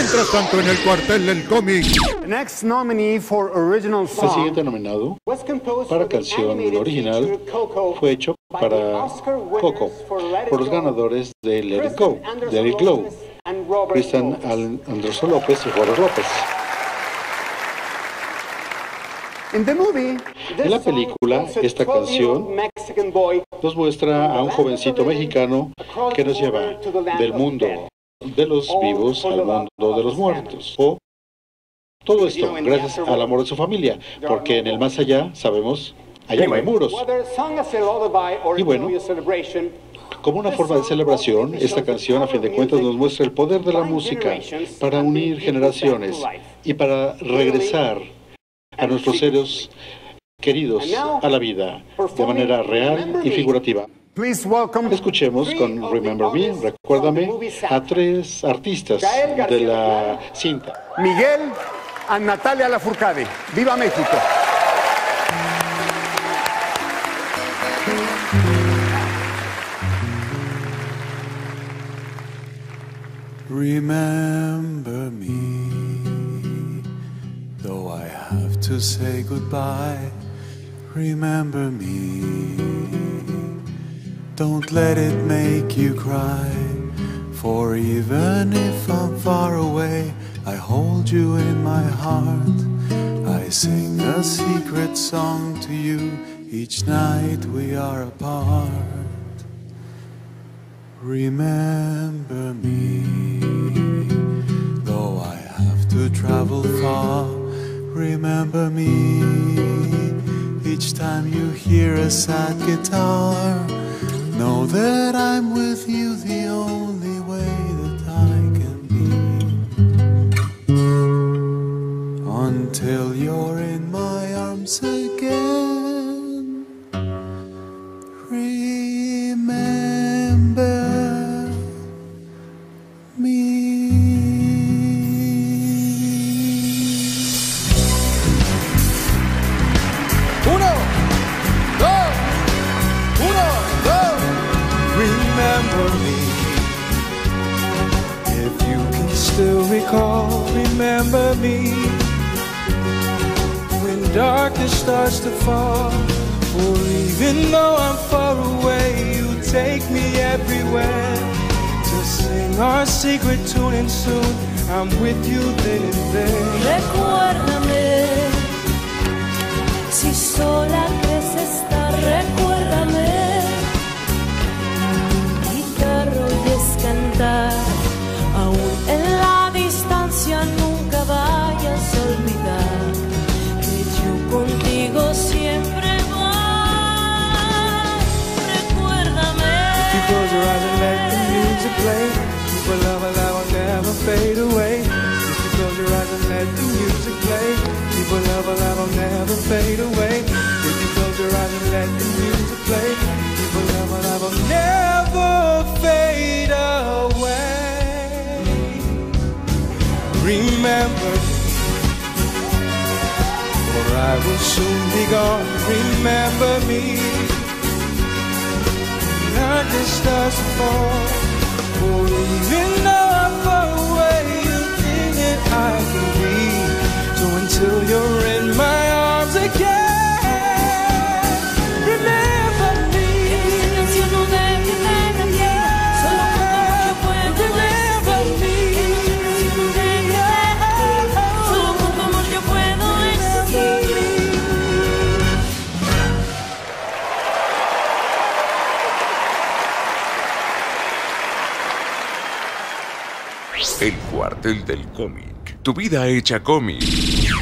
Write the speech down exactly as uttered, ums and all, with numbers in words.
Mientras tanto, en el cuartel del cómic. Next nominee for original El song siguiente nominado was composed para for the canción animated original feature Coco fue hecho by the para Oscar winners Coco for Let It por los Go, ganadores de Let It Go, Kristen de Let It Go, Anderson Lopez and Robert Cristian Lopez. Al- Anderson López y Robert López. In the movie, this En la song película, tells a esta canción twelve-year-old Mexican boy nos muestra a un jovencito mexicano que nos lleva del mundo de los vivos al mundo de los muertos. O todo esto gracias al amor de su familia, porque en el más allá, sabemos, allá no hay muros. Whether sung as a lullaby or Y bueno, a joyous celebration, como una forma de celebración, esta canción a fin de cuentas nos muestra el poder de la música para unir generaciones y para regresar a nuestros seres queridos a la vida de manera real y figurativa. please welcome Escuchemos con Remember Me, recuérdame, a tres artistas de la cinta. Miguel and Natalia Lafourcade. ¡Viva México! Remember me, though I have to say goodbye. Remember me, don't let it make you cry. For even if I'm far away, I hold you in my heart. I sing a secret song to you each night we are apart. Remember me, though I have to travel far. Remember me, each time you hear a sad guitar. Know that I'm with you the only way that I can be, until you're in my arms again. Remember me. Uno, dos, uno, dos. Remember me. If you can still recall, remember me. When darkness starts to fall, or even though I'm far away, you take me everywhere to sing our secret tune, and soon I'm with you then and there. Recuérdame, si sola crees estar, recuérdame. Guitarra oyes cantar, aún en la distancia nunca vayas a olvidar que yo contigo siempre voy. Recuérdame. If you close your eyes and let the music play, keep a love alive, will never fade away. If you close your eyes and let the music play, keep a love alive, will never fade away. If you close your eyes and let the music play, keep a love alive, will never fade away. Remember, for I will soon be gone. Remember me. Darkness starts to fall, for even though I'm far away, you think that I can be. So until you're in my arms again, remember me. Que esta canción no deje de cantar, solo con tu amor yo puedo Remember me. Solo con tu amor yo puedo existir. El cuartel del cómic. Tu vida hecha cómic.